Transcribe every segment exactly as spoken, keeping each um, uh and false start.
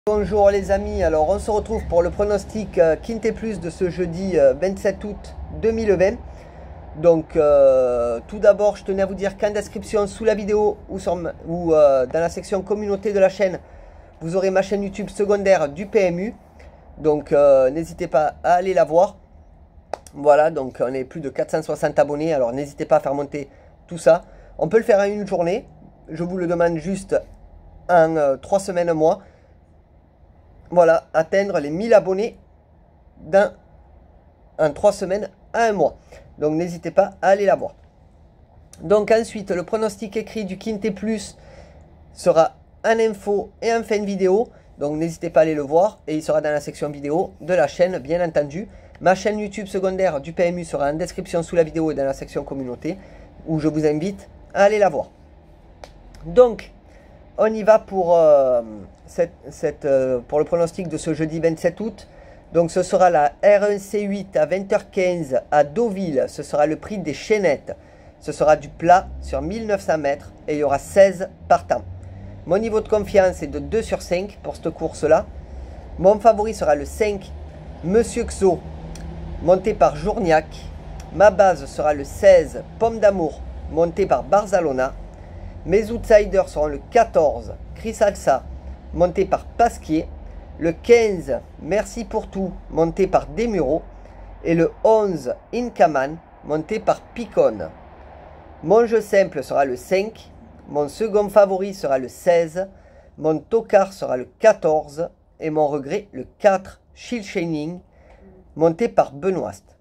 Bonjour les amis, alors on se retrouve pour le pronostic euh, Quinté Plus de ce jeudi euh, vingt-sept août deux mille vingt. Donc euh, tout d'abord je tenais à vous dire qu'en description sous la vidéo ou, sur, ou euh, dans la section communauté de la chaîne, vous aurez ma chaîne YouTube secondaire du P M U. Donc euh, n'hésitez pas à aller la voir. Voilà, donc on est plus de quatre cent soixante abonnés, alors n'hésitez pas à faire monter tout ça. On peut le faire en une journée, je vous le demande juste en euh, trois semaines, un mois. Voilà, atteindre les mille abonnés dans en trois semaines à un mois. Donc n'hésitez pas à aller la voir. Donc ensuite, le pronostic écrit du Quinté Plus sera en info et en fin de vidéo. Donc n'hésitez pas à aller le voir et il sera dans la section vidéo de la chaîne, bien entendu. Ma chaîne YouTube secondaire du P M U sera en description sous la vidéo et dans la section communauté, où je vous invite à aller la voir. Donc, on y va pour, euh, cette, cette, euh, pour le pronostic de ce jeudi vingt-sept août. Donc ce sera la R un C huit à vingt heures quinze à Deauville. Ce sera le prix des chaînettes. Ce sera du plat sur mille neuf cents mètres et il y aura seize partants. Mon niveau de confiance est de deux sur cinq pour cette course-là. Mon favori sera le cinq, Monsieur Xo, monté par Journiac. Ma base sera le seize, Pomme d'Amour, monté par Barzalona. Mes outsiders seront le quatorze, Chris Alsa, monté par Pasquier. Le quinze, Merci pour tout, monté par Desmureaux. Et le onze, Incaman, monté par Picone. Mon jeu simple sera le cinq. Mon second favori sera le seize. Mon tocard sera le quatorze. Et mon regret, le quatre, Shield Shining, monté par Benoist.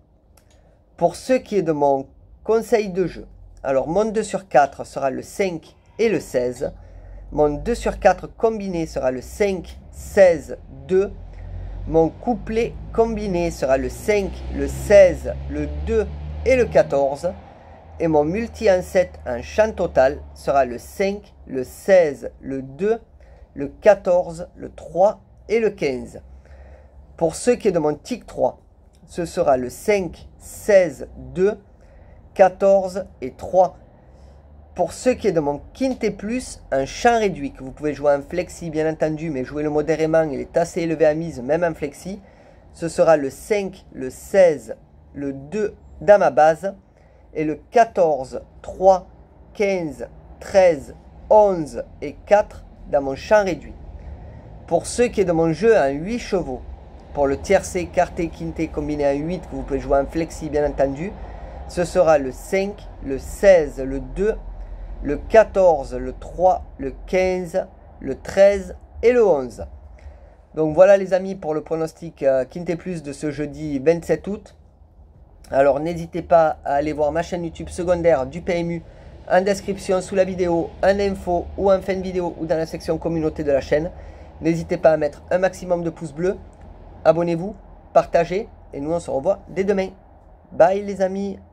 Pour ce qui est de mon conseil de jeu, alors mon deux sur quatre sera le cinq et le seize. Mon deux sur quatre combiné sera le cinq, seize, deux. Mon couplet combiné sera le cinq, le seize, le deux et le quatorze. Et mon multi en sept en champ total sera le cinq, le seize, le deux, le quatorze, le trois et le quinze. Pour ce qui est de mon tic trois, ce sera le cinq, seize, deux, quatorze et trois. Pour ce qui est de mon Quinté Plus, un champ réduit, que vous pouvez jouer en flexi bien entendu, mais jouer le modérément, il est assez élevé à mise, même en flexi. Ce sera le cinq, le seize, le deux dans ma base, et le quatorze, trois, quinze, treize, onze et quatre dans mon champ réduit. Pour ce qui est de mon jeu en huit chevaux, pour le tiercé, quarté, quinté combiné en huit, que vous pouvez jouer en flexi bien entendu, ce sera le cinq, le seize, le deux, le quatorze, le trois, le quinze, le treize et le onze. Donc voilà les amis pour le pronostic euh, Quinté Plus de ce jeudi vingt-sept août. Alors n'hésitez pas à aller voir ma chaîne YouTube secondaire du P M U en description sous la vidéo, en info ou en fin de vidéo ou dans la section communauté de la chaîne. N'hésitez pas à mettre un maximum de pouces bleus. Abonnez-vous, partagez et nous on se revoit dès demain. Bye les amis.